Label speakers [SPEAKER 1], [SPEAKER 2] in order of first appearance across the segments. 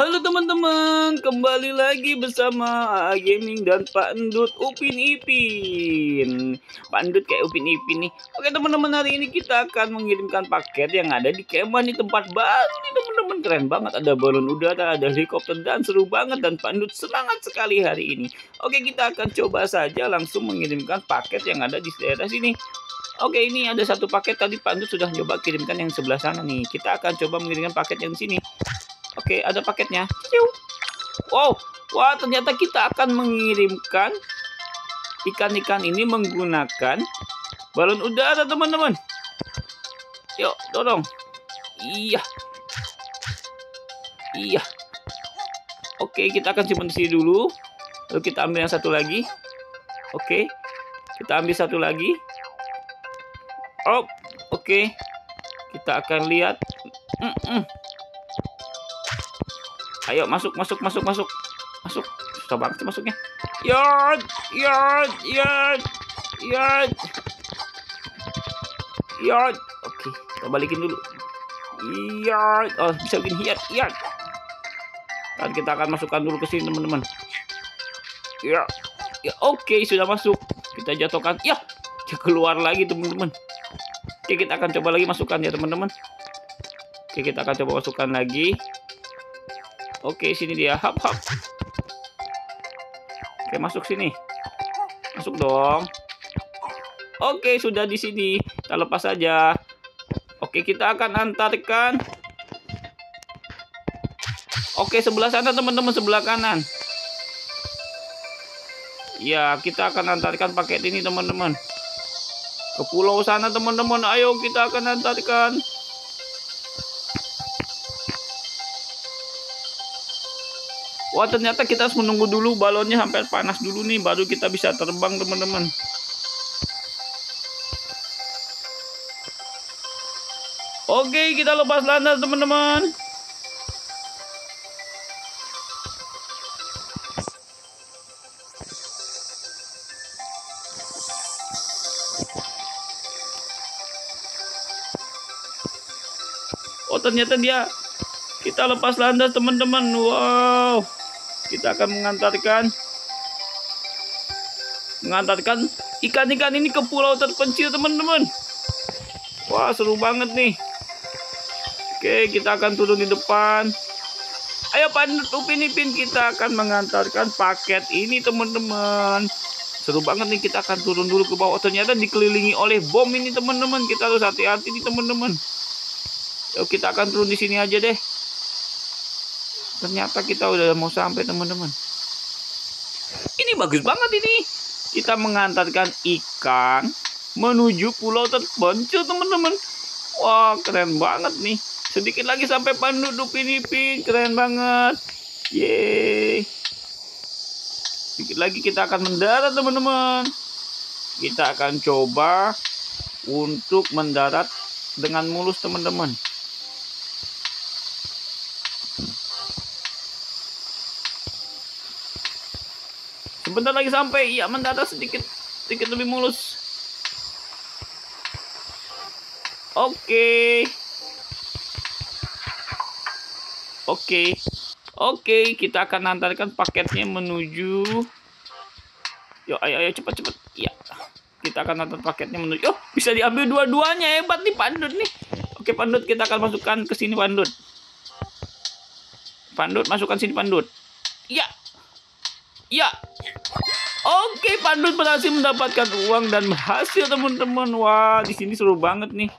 [SPEAKER 1] Halo teman-teman, kembali lagi bersama AA Gaming dan Pak Endut Upin Ipin. Pak Endut kayak Upin Ipin nih. Oke teman-teman, hari ini kita akan mengirimkan paket yang ada di kemah di tempat baru nih teman-teman. Keren banget, ada balon udara, ada helikopter dan seru banget, dan Pak Endut semangat sekali hari ini. Oke, kita akan coba saja langsung mengirimkan paket yang ada di daerah sini. Oke, ini ada satu paket tadi Pak Endut sudah coba kirimkan yang sebelah sana nih. Kita akan coba mengirimkan paket yang di sini. Oke, ada paketnya. Wow, wah ternyata kita akan mengirimkan ikan-ikan ini menggunakan balon udara, teman-teman. Yuk, dorong. Iya. Iya. Oke, kita akan simpan di sini dulu. Lalu kita ambil yang satu lagi. Oke. Kita ambil satu lagi. Oh, oke. Kita akan lihat. Ayo masuk. Masuk. Susah banget sih masuknya. Yard. Oke, kita balikin dulu. Yard. Oh, bisa begini. Yard. Dan kita akan masukkan dulu ke sini, teman-teman. Ya, oke, sudah masuk. Kita jatuhkan. Ya, dia keluar lagi, teman-teman. Oke, kita akan coba lagi masukkan ya, teman-teman. Oke, kita akan coba masukkan lagi. Oke, sini dia. Hap. Oke, masuk sini. Masuk dong. Oke, sudah di sini. Kita lepas saja. Oke, kita akan antarkan. Oke, sebelah sana teman-teman, sebelah kanan. Ya, kita akan antarkan paket ini teman-teman. Ke pulau sana teman-teman. Ayo kita akan antarkan. Wah, ternyata kita harus menunggu dulu balonnya sampai panas dulu nih, baru kita bisa terbang, teman-teman. Oke, kita lepas landas, teman-teman. Oh, ternyata kita lepas landas, teman-teman. Wow. Kita akan mengantarkan ikan-ikan ini ke pulau terpencil, teman-teman. Wah, seru banget nih. Oke, kita akan turun di depan. Ayo Pak Upin Ipin, kita akan mengantarkan paket ini, teman-teman. Seru banget nih, kita akan turun dulu ke bawah. Ternyata dikelilingi oleh bom ini, teman-teman. Kita harus hati-hati nih, teman-teman. Yuk, kita akan turun di sini aja deh. Ternyata kita udah mau sampai, teman-teman. Ini bagus banget ini. Kita mengantarkan ikan menuju pulau terpencil, teman-teman. Wah, keren banget nih. Sedikit lagi sampai Pak Upin Ipin. Keren banget. Yeay. Sedikit lagi kita akan mendarat, teman-teman. Kita akan coba untuk mendarat dengan mulus, teman-teman. Sebentar lagi sampai. Ya, mendarat sedikit lebih mulus. Oke, kita akan antarkan paketnya menuju. Yuk, ayo cepat. Ya, kita akan antar paketnya menuju. Oh, bisa diambil dua-duanya, hebat nih Pak Endut nih. Oke, Pak Endut, kita akan masukkan ke sini, Pak Endut. Pak Endut, masukkan sini, Pak Endut. Ya. Oke, Pak Endut berhasil mendapatkan uang dan berhasil, teman-teman. Wah, di sini seru banget nih.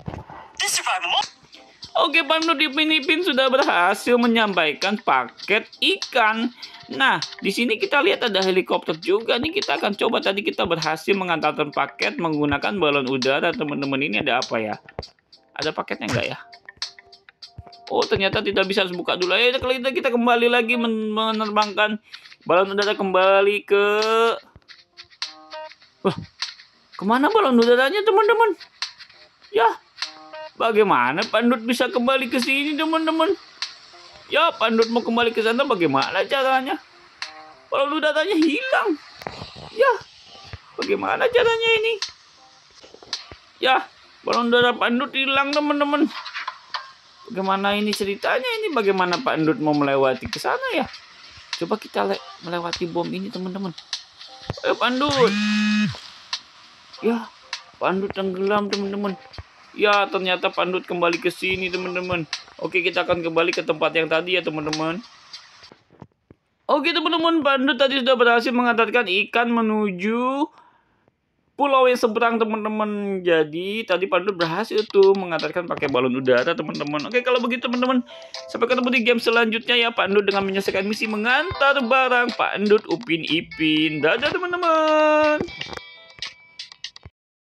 [SPEAKER 1] Oke, Pak Upin Ipin sudah berhasil menyampaikan paket ikan. Nah, di sini kita lihat ada helikopter juga nih. Kita akan coba, tadi kita berhasil mengantarkan paket menggunakan balon udara, teman-teman. Ini ada apa ya? Ada paketnya enggak ya? Oh, ternyata tidak bisa, harus buka dulu. Ayo kita kembali lagi menerbangkan balon udara kembali ke. Wah, kemana balon udaranya, teman-teman? Ya. Bagaimana Pak Endut bisa kembali ke sini, teman-teman? Ya, Pak Endut mau kembali ke sana, bagaimana caranya? Balon udaranya hilang. Ya, bagaimana caranya ini? Ya, balon udara Pak Endut hilang, teman-teman. Bagaimana ini ceritanya ini? Bagaimana Pak Endut mau melewati ke sana ya? Coba kita melewati bom ini teman-teman. Ayo Pak Endut. Ya, Pak Endut tenggelam teman-teman. Ya, ternyata Pak Endut kembali ke sini teman-teman. Oke, kita akan kembali ke tempat yang tadi ya teman-teman. Oke teman-teman, Pak Endut tadi sudah berhasil mengantarkan ikan menuju pulau yang seberang teman-teman. Jadi tadi Pak Endut berhasil tuh mengantarkan pakai balon udara teman-teman. Oke, kalau begitu teman-teman, sampai ketemu di game selanjutnya ya. Pak Endut dengan menyelesaikan misi mengantar barang Pak Endut, Upin Ipin. Dadah teman-teman.